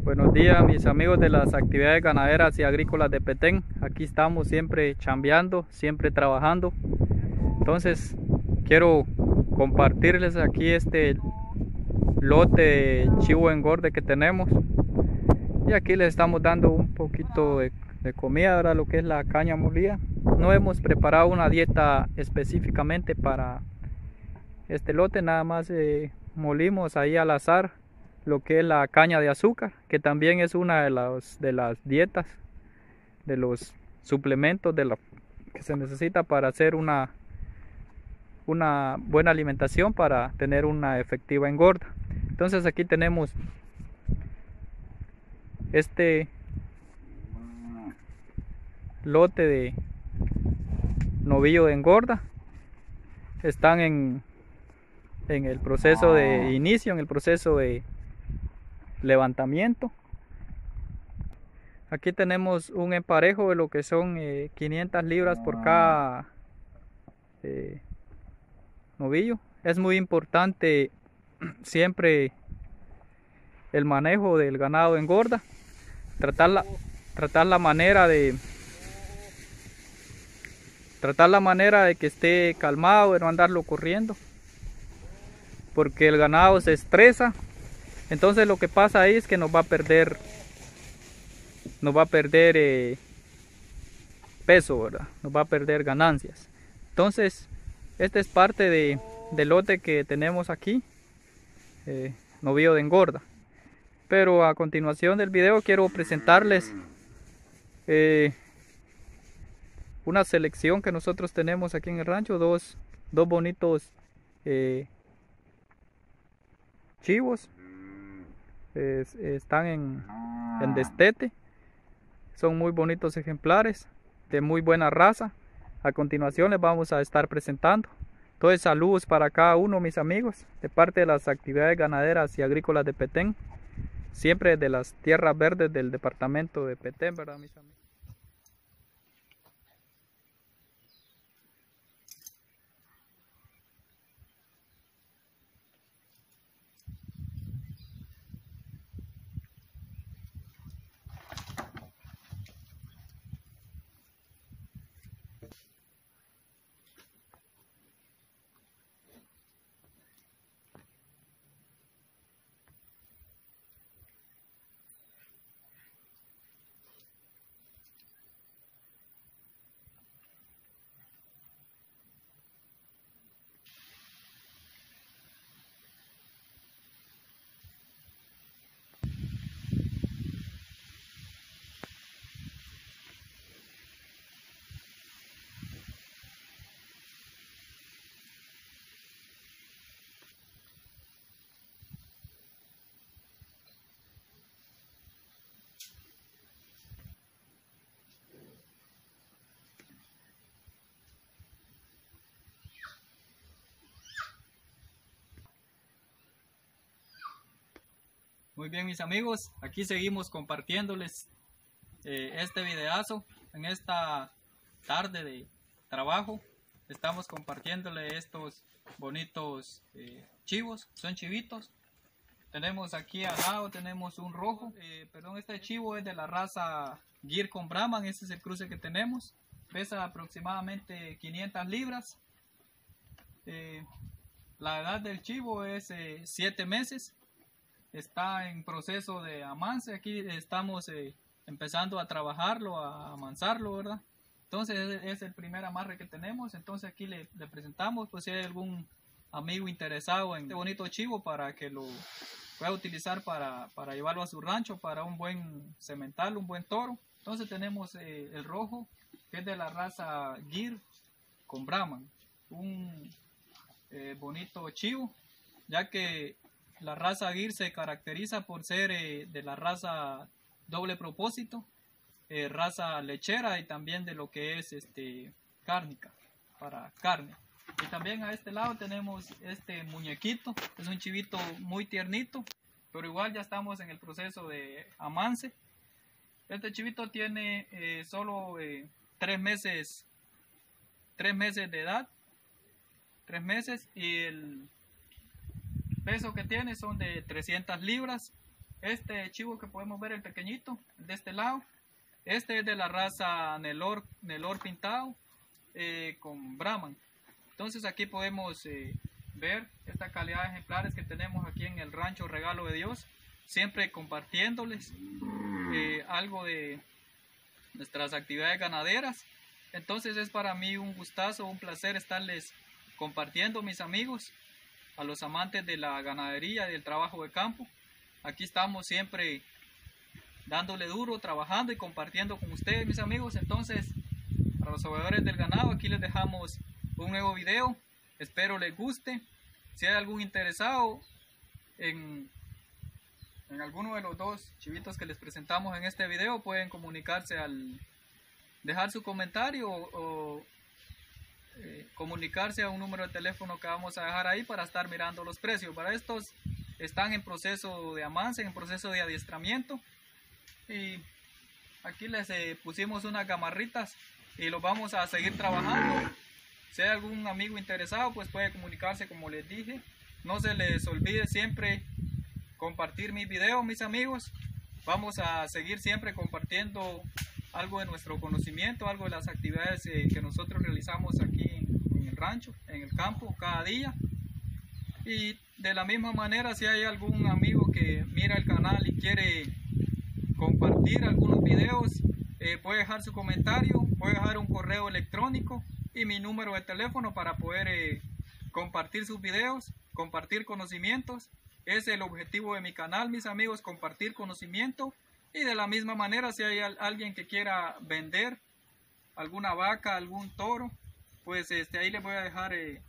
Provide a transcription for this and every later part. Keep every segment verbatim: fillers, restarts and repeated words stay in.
Buenos días, mis amigos de las actividades ganaderas y agrícolas de Petén. Aquí estamos siempre chambeando, siempre trabajando. Entonces quiero compartirles aquí este lote de chivo engorde que tenemos. Y aquí les estamos dando un poquito de, de comida, ¿verdad? Lo que es la caña molida. No hemos preparado una dieta específicamente para este lote, nada más eh, molimos ahí al azar lo que es la caña de azúcar, que también es una de las, de las dietas, de los suplementos de la, que se necesita para hacer una, una buena alimentación, para tener una efectiva engorda. Entonces aquí tenemos este lote de novillo de engorda. Están en, en el proceso de inicio, en el proceso de levantamiento. Aquí tenemos un emparejo de lo que son eh, quinientas libras por cada eh, novillo. Es muy importante siempre el manejo del ganado engorda, tratar la, tratar la manera de tratar la manera de que esté calmado, de no andarlo corriendo, porque el ganado se estresa. Entonces lo que pasa ahí es que nos va a perder nos va a perder eh, peso, ¿verdad? Nos va a perder ganancias. Entonces este es parte de, del lote que tenemos aquí, eh, novillo de engorda. Pero a continuación del video quiero presentarles eh, una selección que nosotros tenemos aquí en el rancho, dos, dos bonitos eh, chivos. Es, están en, en destete, son muy bonitos ejemplares de muy buena raza. A continuación les vamos a estar presentando. Entonces, saludos para cada uno, mis amigos, de parte de las actividades ganaderas y agrícolas de Petén, siempre de las tierras verdes del departamento de Petén, ¿verdad, mis amigos? Muy bien, mis amigos, aquí seguimos compartiéndoles eh, este videazo en esta tarde de trabajo. Estamos compartiéndole estos bonitos eh, chivos, son chivitos. Tenemos aquí al lado, tenemos un rojo, eh, perdón, este chivo es de la raza Gir con Brahman, este es el cruce que tenemos. Pesa aproximadamente quinientas libras. Eh, la edad del chivo es siete meses. Está en proceso de amance. Aquí estamos eh, empezando a trabajarlo, a amansarlo, ¿verdad? Entonces es, es el primer amarre que tenemos. Entonces aquí le, le presentamos, pues si hay algún amigo interesado en este bonito chivo, para que lo pueda utilizar para, para llevarlo a su rancho, para un buen semental, un buen toro. Entonces tenemos eh, el rojo, que es de la raza Gir con Brahman, un eh, bonito chivo, ya que la raza Gir se caracteriza por ser eh, de la raza doble propósito, eh, raza lechera, y también de lo que es este cárnica, para carne. Y también a este lado tenemos este muñequito, es un chivito muy tiernito, pero igual ya estamos en el proceso de amance. Este chivito tiene eh, solo eh, tres meses, tres meses de edad, tres meses, y el peso que tiene son de trescientas libras. este chivo que podemos ver, el pequeñito, de este lado, este es de la raza Nelor, Nelor pintado eh, con Brahman. Entonces aquí podemos eh, ver esta calidad de ejemplares que tenemos aquí en el rancho Regalo de Dios, siempre compartiéndoles eh, algo de nuestras actividades ganaderas. Entonces es para mí un gustazo, un placer estarles compartiendo, mis amigos, a los amantes de la ganadería y del trabajo de campo. Aquí estamos siempre dándole duro, trabajando y compartiendo con ustedes, mis amigos. Entonces, para los obradores del ganado, aquí les dejamos un nuevo video. Espero les guste. Si hay algún interesado en, en alguno de los dos chivitos que les presentamos en este video, pueden comunicarse al dejar su comentario o, o eh, comunicarse a un número de teléfono que vamos a dejar ahí para estar mirando los precios. Para estos están en proceso de avance, en proceso de adiestramiento, y aquí les eh, pusimos unas gamarritas y los vamos a seguir trabajando. Si hay algún amigo interesado, pues puede comunicarse, como les dije. No se les olvide siempre compartir mis videos, mis amigos. Vamos a seguir siempre compartiendo algo de nuestro conocimiento, algo de las actividades eh, que nosotros realizamos aquí en, en el rancho, en el campo, cada día. Y de la misma manera, si hay algún amigo que mira el canal y quiere compartir algunos videos, eh, puede dejar su comentario, puede dejar un correo electrónico y mi número de teléfono para poder eh, compartir sus videos, compartir conocimientos. Es el objetivo de mi canal, mis amigos, compartir conocimiento. Y de la misma manera, si hay alguien que quiera vender alguna vaca, algún toro, pues este, ahí les voy a dejar eh,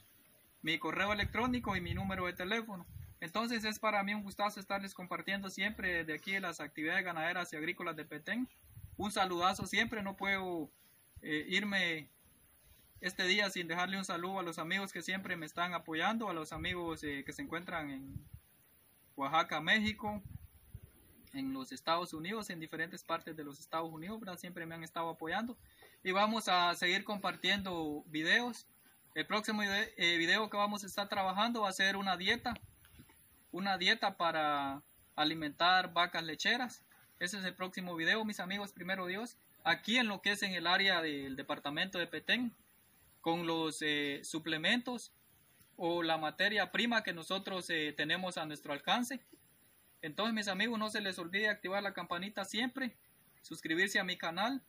mi correo electrónico y mi número de teléfono. Entonces es para mí un gustazo estarles compartiendo siempre de aquí las actividades ganaderas y agrícolas de Petén. Un saludazo siempre, no puedo eh, irme este día sin dejarle un saludo a los amigos que siempre me están apoyando, a los amigos eh, que se encuentran en Oaxaca, México, en los Estados Unidos, en diferentes partes de los Estados Unidos, ¿verdad? Siempre me han estado apoyando. Y vamos a seguir compartiendo videos. El próximo eh, video que vamos a estar trabajando va a ser una dieta. Una dieta para alimentar vacas lecheras. Ese es el próximo video, mis amigos, primero Dios. Aquí en lo que es en el área del departamento de Petén, con los eh, suplementos o la materia prima que nosotros eh, tenemos a nuestro alcance. Entonces, mis amigos, no se les olvide activar la campanita siempre, suscribirse a mi canal,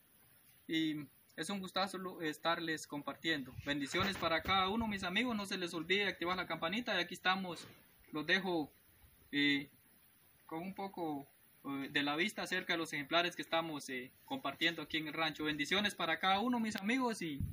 y es un gustazo estarles compartiendo. Bendiciones para cada uno, mis amigos. No se les olvide activar la campanita. Y aquí estamos, los dejo eh, con un poco eh, de la vista acerca de los ejemplares que estamos eh, compartiendo aquí en el rancho. Bendiciones para cada uno, mis amigos, y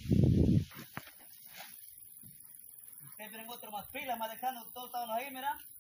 Ustedes tienen otro más pila, más lejano, todos estaban ahí, mira.